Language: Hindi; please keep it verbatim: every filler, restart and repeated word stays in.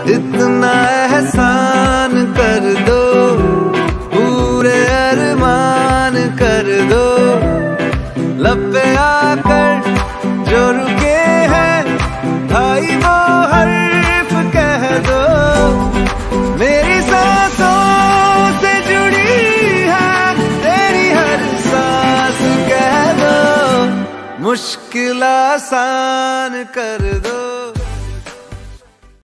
इतना एहसान कर दो, पूरे अरमान कर दो। लब पे आकर जो रुके हैं भाई वो हर्फ कह दो। मेरी सांसों से जुड़ी है तेरी हर सांस कह दो। मुश्किल आसान कर दो।